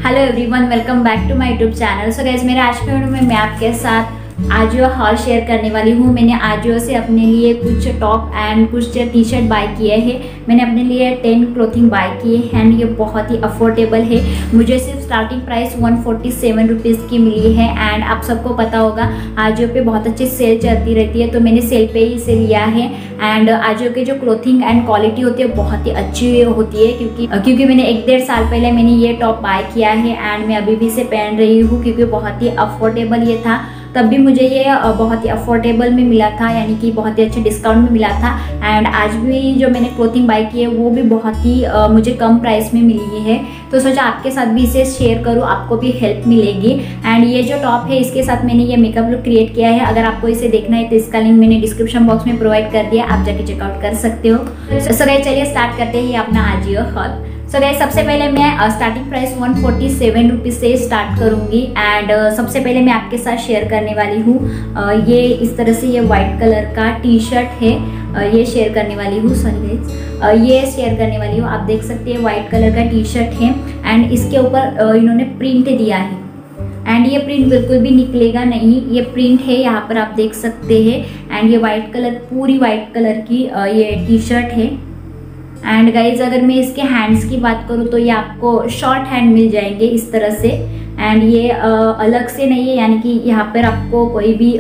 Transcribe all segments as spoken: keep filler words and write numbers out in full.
Hello everyone, welcome back to my YouTube channel. So guys, मेरे आज के video में मैं आपके साथ आजियो हॉल शेयर करने वाली हूँ। मैंने आजियो से अपने लिए कुछ टॉप एंड कुछ टी शर्ट बाय किए हैं। मैंने अपने लिए टेन क्लोथिंग बाय किए हैं एंड ये बहुत ही अफोर्डेबल है। मुझे सिर्फ starting price one forty seven rupees की मिली है एंड आप सबको पता होगा आजियो पे बहुत अच्छी सेल चलती रहती है, तो मैंने सेल पे ही इसे लिया है। एंड आजियो के जो क्लोथिंग एंड क्वालिटी होती है बहुत ही अच्छी होती है, क्योंकि क्योंकि मैंने एक डेढ़ साल पहले मैंने ये टॉप बाय किया है एंड मैं अभी भी इसे पहन रही हूँ, क्योंकि बहुत ही अफोर्डेबल ये था। तब भी मुझे ये बहुत ही अफोर्डेबल में मिला था, यानी कि बहुत ही अच्छे डिस्काउंट में मिला था। एंड आज भी जो मैंने क्लोथिंग बाय की है वो भी बहुत ही मुझे कम प्राइस में मिली है, तो सोचा आपके साथ भी इसे शेयर करूँ, आपको भी हेल्प मिलेगी। एंड ये जो टॉप है इसके साथ मैंने ये मेकअप लुक क्रिएट किया है। अगर आपको इसे देखना है तो इसका लिंक मैंने डिस्क्रिप्शन बॉक्स में प्रोवाइड कर दिया, आप जाके चेकआउट कर सकते हो। सो गाइस, चलिए स्टार्ट करते हैं अपना आजियो हॉल। सो गाइस, सबसे पहले मैं starting price one forty seven rupees से स्टार्ट करूंगी एंड uh, सबसे पहले मैं आपके साथ शेयर करने वाली हूँ uh, ये इस तरह से ये वाइट कलर का टी शर्ट है, uh, ये शेयर करने वाली हूँ। सॉरी गाइस, ये शेयर करने वाली हूँ। आप देख सकते हैं वाइट कलर का टी शर्ट है एंड इसके ऊपर uh, इन्होंने प्रिंट दिया है एंड ये प्रिंट बिल्कुल भी निकलेगा नहीं, ये प्रिंट है, यहाँ पर आप देख सकते हैं। एंड ये वाइट कलर, पूरी वाइट कलर की uh, ये टी शर्ट है। एंड गाइज, अगर मैं इसके हैंड्स की बात करूँ तो ये आपको शॉर्ट हैंड मिल जाएंगे इस तरह से। एंड ये आ, अलग से नहीं है, यानी कि यहाँ पर आपको कोई भी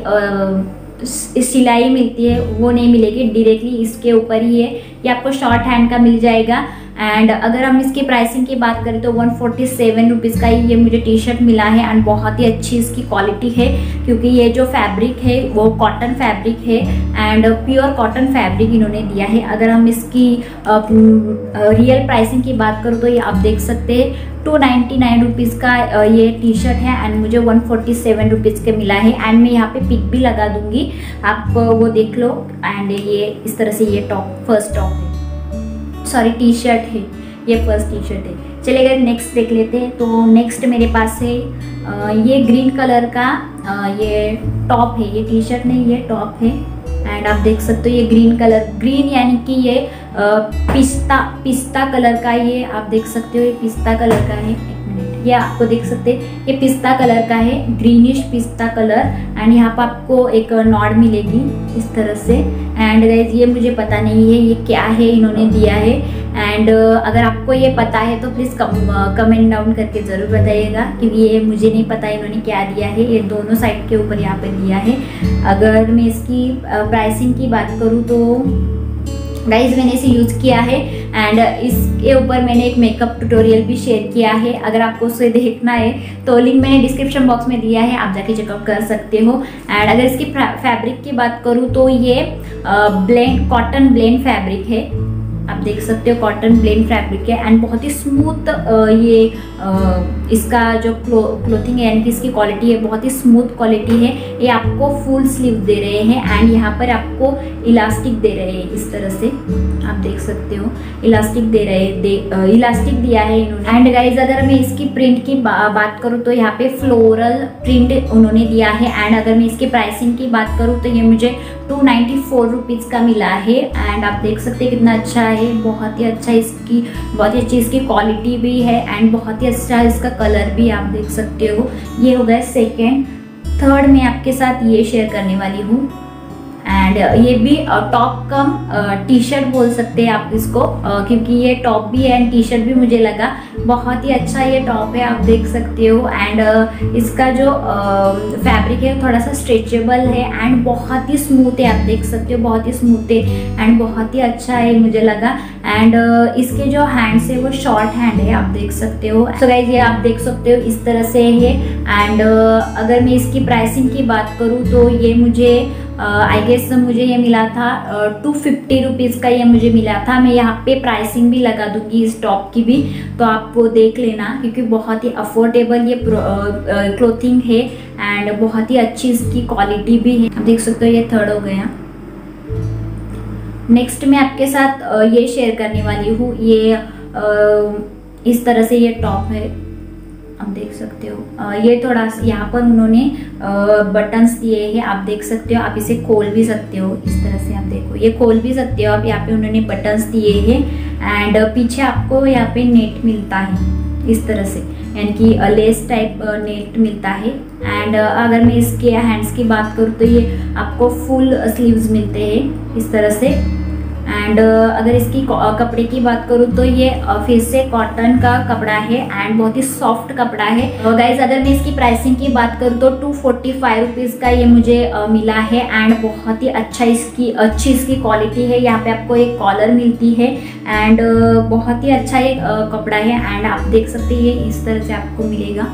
सिलाई मिलती है वो नहीं मिलेगी, डायरेक्टली इसके ऊपर ही है। ये आपको शॉर्ट हैंड का मिल जाएगा। एंड अगर हम इसकी प्राइसिंग की बात करें तो वन फोर्टी सेवन रुपीज़ का ही ये मुझे टी शर्ट मिला है एंड बहुत ही अच्छी इसकी क्वालिटी है, क्योंकि ये जो फैब्रिक है वो कॉटन फैब्रिक है एंड प्योर कॉटन फैब्रिक इन्होंने दिया है। अगर हम इसकी रियल प्राइसिंग की बात करूँ तो ये आप देख सकते हैं टू नाइन्टी नाइन रुपीज़ का ये टी शर्ट है एंड मुझे वन फोर्टी सेवन रुपीज़ के मिला है। एंड मैं यहाँ पे पिक भी लगा दूंगी, आप वो देख लो। एंड ये इस तरह से ये टॉप, फर्स्ट टॉप है, सॉरी टी शर्ट है, ये फर्स्ट टी शर्ट है। चलिए अगर नेक्स्ट देख लेते हैं तो नेक्स्ट मेरे पास है आ, ये ग्रीन कलर का आ, ये टॉप है, ये टी शर्ट नहीं ये टॉप है। एंड आप देख सकते हो ये ग्रीन कलर, ग्रीन यानी कि ये आ, पिस्ता पिस्ता कलर का, ये आप देख सकते हो ये पिस्ता कलर का है। एक मिनट, ये आपको देख सकते हैं ये पिस्ता कलर का है, ग्रीनिश पिस्ता कलर। एंड यहाँ पर आपको एक नॉड मिलेगी इस तरह से। एंड गाइज, ये मुझे पता नहीं है ये क्या है इन्होंने दिया है। एंड uh, अगर आपको ये पता है तो प्लीज़ कमेंट डाउन करके ज़रूर बताइएगा, क्योंकि ये मुझे नहीं पता इन्होंने क्या दिया है। ये दोनों साइड के ऊपर यहाँ पे दिया है। अगर मैं इसकी प्राइसिंग की बात करूँ तो गाइज मैंने इसे यूज़ किया है एंड इसके ऊपर मैंने एक मेकअप ट्यूटोरियल भी शेयर किया है। अगर आपको उसे देखना है तो लिंक मैंने डिस्क्रिप्शन बॉक्स में दिया है, आप जाके चेकआउट कर सकते हो। एंड अगर इसकी फैब्रिक की बात करूँ तो ये ब्लेंड कॉटन ब्लेंड फैब्रिक है, आप देख सकते हो कॉटन ब्लेंड फैब्रिक है एंड बहुत ही स्मूथ ये आ, इसका जो क्लो क्लोथिंग है यानी कि इसकी क्वालिटी है बहुत ही स्मूथ क्वालिटी है। ये आपको फुल स्लीव दे रहे हैं एंड यहाँ पर आपको इलास्टिक दे रहे हैं इस तरह से, आप देख सकते हो इलास्टिक दे रहे दे इलास्टिक दिया है इन्होंने। एंड गाइज, अगर मैं इसकी प्रिंट की बा, बात करूँ तो यहाँ पे फ्लोरल प्रिंट उन्होंने दिया है। एंड अगर मैं इसकी प्राइसिंग की बात करूँ तो ये मुझे टू नाइन्टी फोर रुपीज़ का मिला है। एंड आप देख सकते हैं कितना अच्छा है, बहुत ही अच्छा इसकी बहुत ही अच्छी इसकी क्वालिटी भी है एंड बहुत ही अच्छा इसका कलर भी आप देख सकते हो। ये हो गया सेकेंड। थर्ड मैं आपके साथ ये शेयर करने वाली हूँ एंड ये भी टॉप कम टी शर्ट बोल सकते हैं आप इसको, क्योंकि ये टॉप भी है एंड टी शर्ट भी मुझे लगा बहुत ही अच्छा ये टॉप है, आप देख सकते हो। एंड इसका जो फैब्रिक है थोड़ा सा स्ट्रेचेबल है एंड बहुत ही स्मूथ है, आप देख सकते हो बहुत ही स्मूथ है एंड बहुत ही अच्छा है मुझे लगा। एंड इसके जो हैंड्स है वो शॉर्ट हैंड है, आप देख सकते हो। सो गाइस, ये आप देख सकते हो इस तरह से है। एंड अगर मैं इसकी प्राइसिंग की बात करूँ तो ये मुझे आई uh, गेस मुझे ये मिला था टू फिफ्टी रुपीज़ का ये मुझे मिला था। मैं यहाँ पे प्राइसिंग भी लगा दूंगी इस टॉप की भी, तो आप वो देख लेना, क्योंकि बहुत ही अफोर्डेबल ये क्लोथिंग है एंड बहुत ही अच्छी इसकी क्वालिटी भी है, आप देख सकते हो। ये थर्ड हो गया। नेक्स्ट मैं आपके साथ uh, ये शेयर करने वाली हूँ, ये uh, इस तरह से ये टॉप है, आप देख सकते हो। ये थोड़ा यहाँ पर उन्होंने बटन्स दिए हैं, आप देख सकते हो। आप इसे खोल भी सकते हो इस तरह से, आप देखो ये खोल भी सकते हो आप। यहाँ पे उन्होंने बटन्स दिए हैं एंड पीछे आपको यहाँ पे नेट मिलता है, इस तरह से, यानी कि लेस टाइप नेट मिलता है। एंड अगर मैं इसके हैंड्स की बात करूँ तो ये आपको फुल स्लीव्स मिलते हैं इस तरह से। एंड अगर इसकी कपड़े की बात करूँ तो ये फिर से कॉटन का कपड़ा है एंड बहुत ही सॉफ्ट कपड़ा है। गाइज अगर मैं इसकी प्राइसिंग की बात करूँ तो टू फोर्टी फाइव रुपीज़ का ये मुझे मिला है एंड बहुत ही अच्छा इसकी अच्छी इसकी क्वालिटी है। यहाँ पे आपको एक कॉलर मिलती है एंड बहुत ही अच्छा ये कपड़ा है एंड आप देख सकते हैं इस तरह से आपको मिलेगा।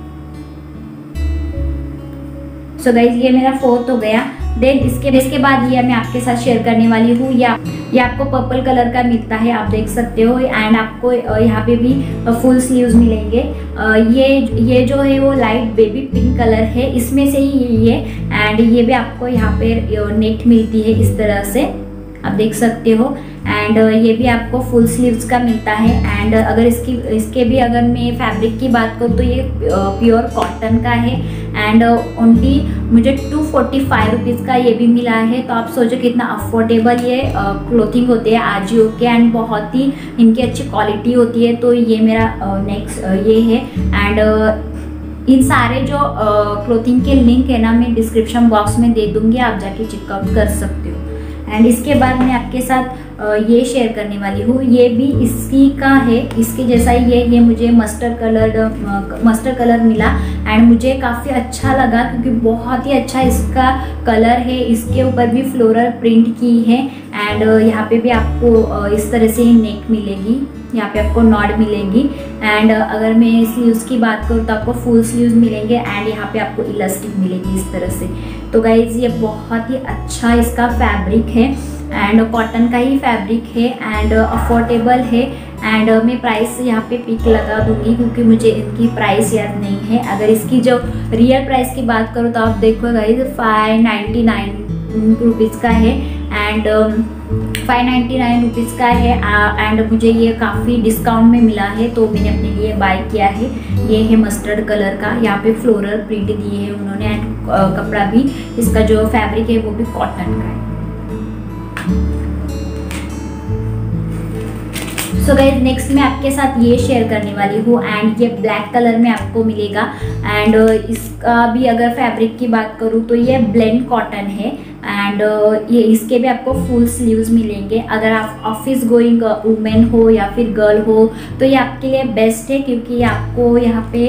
सो गाइज ये मेरा फोर्थ हो गया। देन इसके इसके बाद ये मैं आपके साथ शेयर करने वाली हूँ, या ये आपको पर्पल कलर का मिलता है, आप देख सकते हो। एंड आपको यहाँ पे भी फुल स्लीव्स मिलेंगे। ये ये जो है वो लाइट बेबी पिंक कलर है, इसमें से ही ये एंड ये भी आपको यहाँ पे नेट मिलती है इस तरह से, आप देख सकते हो। एंड ये भी आपको फुल स्लीव्स का मिलता है। एंड अगर इसकी इसके भी अगर मैं फैब्रिक की बात करूँ तो ये प्योर कॉटन का है एंड ओनली मुझे टू फोर्टी फाइव रुपीज़ का ये भी मिला है। तो आप सोचो कितना अफोर्डेबल ये क्लोथिंग होते हैं आजियो के एंड बहुत ही इनकी अच्छी क्वालिटी होती है। तो ये मेरा नेक्स्ट ये है। एंड इन सारे जो क्लोथिंग के लिंक है ना मैं डिस्क्रिप्शन बॉक्स में दे दूँगी, आप जाके चेकआउट कर सकते हो। एंड इसके बाद मैं आपके साथ ये शेयर करने वाली हूँ, ये भी इसी का है, इसके जैसा ही ये ये मुझे मस्टर्ड कलर मस्टर्ड कलर मिला एंड मुझे काफ़ी अच्छा लगा क्योंकि बहुत ही अच्छा इसका कलर है। इसके ऊपर भी फ्लोरल प्रिंट की है एंड यहाँ पे भी आपको इस तरह से नेक मिलेगी, यहाँ पे आपको नॉड मिलेगी। एंड अगर मैं स्लीव्स की बात करूँ तो आपको फुल स्लीव्स मिलेंगे एंड यहाँ पे आपको इलास्टिक मिलेगी इस तरह से। तो गाइज ये बहुत ही अच्छा इसका फैब्रिक है एंड कॉटन का ही फैब्रिक है एंड अफोर्डेबल है। एंड मैं प्राइस यहाँ पे पिक लगा दूंगी क्योंकि मुझे इनकी प्राइस याद नहीं है। अगर इसकी जो रियल प्राइस की बात करूँ तो आप देखो guys five ninety nine rupees का है and five ninety nine rupees का है एंड मुझे ये काफ़ी डिस्काउंट में मिला है तो मैंने अपने लिए बाय किया है। ये है मस्टर्ड कलर का, यहाँ पे फ्लोरल प्रिंट दिए हैं उन्होंने एंड कपड़ा भी इसका जो फैब्रिक है वो भी कॉटन का है। सो गाइज नेक्स्ट मैं आपके साथ ये शेयर करने वाली हूँ एंड ये ब्लैक कलर में आपको मिलेगा एंड इसका भी अगर फैब्रिक की बात करूँ तो ये ब्लेंड कॉटन है एंड ये इसके भी आपको फुल स्लीव्स मिलेंगे। अगर आप ऑफिस गोइंग वुमेन हो या फिर गर्ल हो तो ये आपके लिए बेस्ट है क्योंकि आपको यहाँ पे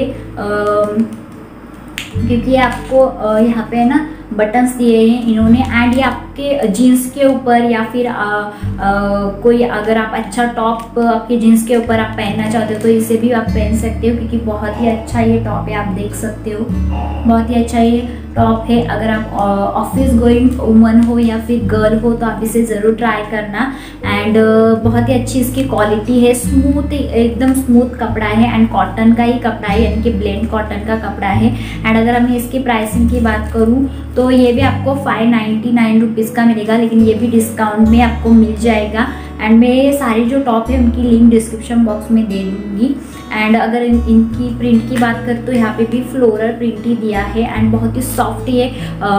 आ, क्योंकि आपको यहाँ पे ना बटन्स दिए हैं इन्होंने एंड ये आपके जीन्स के ऊपर या फिर आ, आ, कोई अगर आप अच्छा टॉप आपके जीन्स के ऊपर आप पहनना चाहते हो तो इसे भी आप पहन सकते हो क्योंकि बहुत ही अच्छा ये टॉप है, आप देख सकते हो बहुत ही अच्छा ये टॉप है। अगर आप ऑफिस गोइंग वुमन हो या फिर गर्ल हो तो आप इसे ज़रूर ट्राई करना एंड बहुत ही अच्छी इसकी क्वालिटी है, स्मूथ एकदम स्मूथ कपड़ा है एंड कॉटन का ही कपड़ा है यानी कि ब्लेंड कॉटन का कपड़ा है। एंड अगर मैं इसकी प्राइसिंग की बात करूँ तो ये भी आपको फाइव नाइन्टी नाइन रुपीज़ का मिलेगा लेकिन ये भी डिस्काउंट में आपको मिल जाएगा। एंड मैं सारी जो टॉप है उनकी लिंक डिस्क्रिप्शन बॉक्स में दे दूँगी। एंड अगर इन, इनकी प्रिंट की बात करें तो यहाँ पे भी फ्लोरल प्रिंट ही दिया है एंड बहुत ही सॉफ्ट ये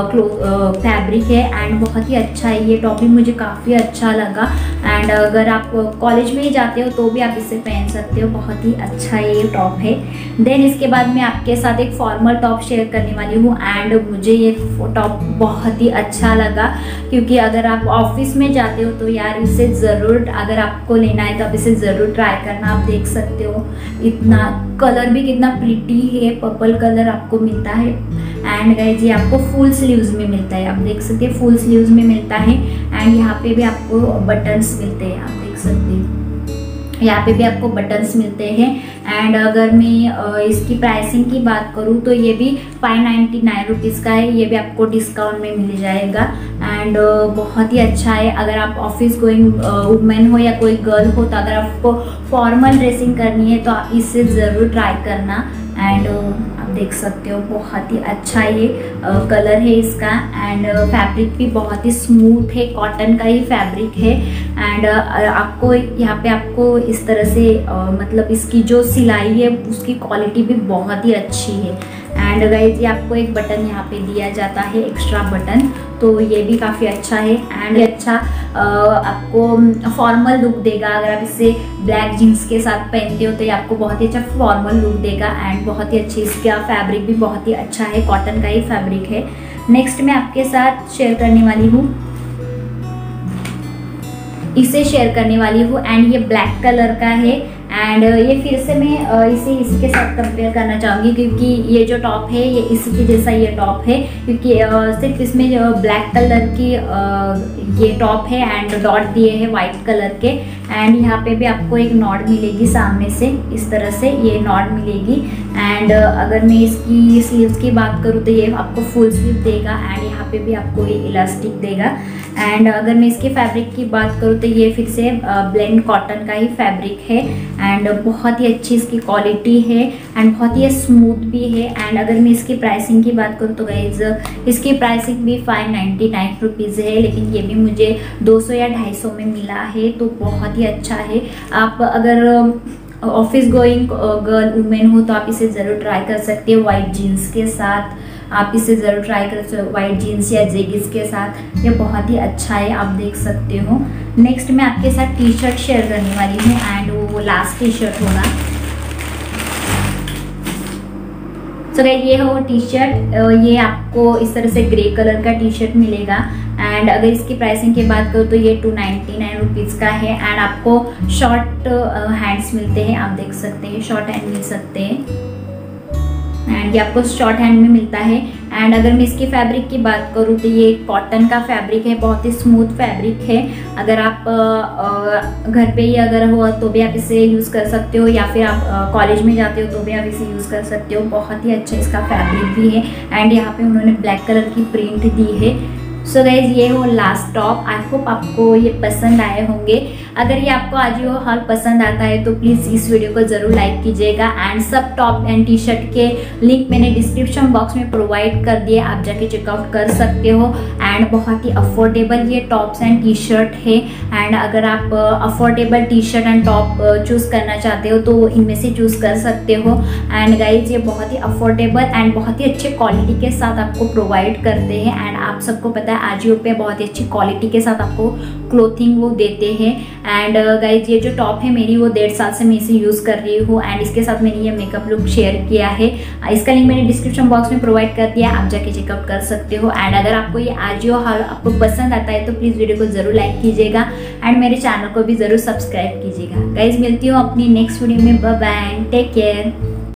फैब्रिक है एंड बहुत ही अच्छा है। ये टॉप भी मुझे काफ़ी अच्छा लगा एंड अगर आप कॉलेज में ही जाते हो तो भी आप इसे पहन सकते हो, बहुत ही अच्छा ये टॉप है। देन इसके बाद मैं आपके साथ एक फॉर्मल टॉप शेयर करने वाली हूँ एंड मुझे ये टॉप बहुत ही अच्छा लगा क्योंकि अगर आप ऑफिस में जाते हो तो यार इसे ज़रूर अगर आपको लेना है तो आप इसे ज़रूर ट्राई करना। आप देख सकते हो इतना कलर भी कितना प्रिटी है, पर्पल कलर आपको मिलता है एंड गाइस ये आपको फुल स्लीव्स में मिलता है, आप देख सकते हैं फुल स्लीव्स में मिलता है एंड यहाँ पे भी आपको बटन्स मिलते हैं, आप देख सकते हैं यहाँ पे भी आपको बटन्स मिलते हैं। एंड अगर मैं इसकी प्राइसिंग की बात करूँ तो ये भी फाइव नाइन्टी नाइन रुपीज़ का है, ये भी आपको डिस्काउंट में मिल जाएगा एंड बहुत ही अच्छा है। अगर आप ऑफिस गोइंग वुमेन हो या कोई गर्ल हो तो अगर आपको फॉर्मल ड्रेसिंग करनी है तो आप इसे ज़रूर ट्राई करना एंड आप देख सकते हो बहुत ही अच्छा ये कलर है इसका। एंड फैब्रिक भी बहुत ही स्मूथ है, कॉटन का ही फैब्रिक है। एंड आपको यहाँ पे आपको इस तरह से uh, मतलब इसकी जो सिलाई है उसकी क्वालिटी भी बहुत ही अच्छी है। एंड गाइस ये आपको एक बटन यहाँ पे दिया जाता है, एक्स्ट्रा बटन, तो ये भी काफ़ी अच्छा है। एंड ये अच्छा आ, आपको फॉर्मल लुक देगा। अगर आप इसे ब्लैक जीन्स के साथ पहनते हो तो ये आपको बहुत ही अच्छा फॉर्मल लुक देगा। एंड बहुत ही अच्छी इसका फैब्रिक भी बहुत ही अच्छा है, कॉटन का ही फैब्रिक है। नेक्स्ट मैं आपके साथ शेयर करने वाली हूँ, इसे शेयर करने वाली हूँ। एंड ये ब्लैक कलर का है। एंड ये फिर से मैं इसे इसके साथ कंपेयर करना चाहूँगी क्योंकि ये जो टॉप है ये इसी के जैसा ये टॉप है, क्योंकि सिर्फ इसमें जो ब्लैक कलर की ये टॉप है एंड डॉट दिए हैं वाइट कलर के। एंड यहाँ पे भी आपको एक नॉट मिलेगी सामने से, इस तरह से ये नॉट मिलेगी। एंड अगर मैं इसकी स्लीव्स की बात करूँ तो ये आपको फुल स्लीव देगा। एंड यहाँ पे भी आपको ये इलास्टिक देगा। एंड अगर मैं इसके फैब्रिक की बात करूँ तो ये फिर से ब्लेंड कॉटन का ही फैब्रिक है। एंड बहुत ही अच्छी इसकी क्वालिटी है एंड बहुत ही स्मूथ भी है। एंड अगर मैं इसकी प्राइसिंग की बात करूँ तो गाइज इसकी प्राइसिंग भी फाइव नाइन्टी नाइन रुपीज़ है, लेकिन ये भी मुझे दो सौ या ढाई सौ में मिला है, तो बहुत ही अच्छा है। आप अगर ऑफिस गोइंग गर्ल वुमेन हो तो आप इसे ज़रूर ट्राई कर सकते हो वाइट जीन्स के साथ। आप इसे ज़रूर ट्राई कर सकते हो वाइट जीन्स या जेगिस के साथ, ये बहुत ही अच्छा है, आप देख सकते हो। नेक्स्ट मैं आपके साथ टी शर्ट शेयर करने वाली हूँ एंड वो लास्ट टी शर्ट होगा। सो गाइस ये हो टी शर्ट, ये आपको इस तरह से ग्रे कलर का टी शर्ट मिलेगा। एंड अगर इसकी प्राइसिंग की बात करूँ तो ये टू नाइन्टी नाइन रुपीज़ का है। एंड आपको शॉर्ट हैंड्स मिलते हैं, आप देख सकते हैं शॉर्ट हैंड मिल सकते हैं। एंड ये आपको शॉर्ट हैंड में मिलता है। एंड अगर मैं इसकी फैब्रिक की बात करूँ तो ये कॉटन का फैब्रिक है, बहुत ही स्मूथ फैब्रिक है। अगर आप घर पे ही अगर हो तो भी आप इसे यूज़ कर सकते हो, या फिर आप कॉलेज में जाते हो तो भी आप इसे यूज़ कर सकते हो। बहुत ही अच्छा इसका फैब्रिक भी है। एंड यहाँ पे उन्होंने ब्लैक कलर की प्रिंट दी है। सो गाइज ये हो लास्ट टॉप। आई होप आपको ये पसंद आए होंगे। अगर ये आपको आज ये हॉल पसंद आता है तो प्लीज़ इस वीडियो को ज़रूर लाइक कीजिएगा। एंड सब टॉप एंड टी शर्ट के लिंक मैंने डिस्क्रिप्शन बॉक्स में प्रोवाइड कर दिए, आप जाके चेकआउट कर सकते हो। एंड बहुत ही अफोर्डेबल ये टॉप्स एंड टी शर्ट है। एंड अगर आप affordable T shirt and top choose करना चाहते हो तो इनमें से चूज़ कर सकते हो। एंड गाइज ये बहुत ही अफोर्डेबल एंड बहुत ही अच्छे क्वालिटी के साथ आपको प्रोवाइड करते हैं। एंड आप सबको पता है आजियो पे बहुत ही अच्छी क्वालिटी के साथ आपको क्लोथिंग वो देते हैं। एंड गाइज ये जो टॉप है मेरी वो डेढ़ साल से मैं इसे यूज़ कर रही हूँ। एंड इसके साथ मैंने ये मेकअप लुक शेयर किया है, इसका लिंक मैंने डिस्क्रिप्शन बॉक्स में प्रोवाइड कर दिया, आप जाके चेकआउट कर सकते हो। एंड अगर आपको ये आजियो हॉल आपको पसंद आता है तो प्लीज़ वीडियो को ज़रूर लाइक कीजिएगा एंड मेरे चैनल को भी ज़रूर सब्सक्राइब कीजिएगा। गाइज मिलती हूँ अपनी नेक्स्ट वीडियो में, बाय बाय, टेक केयर।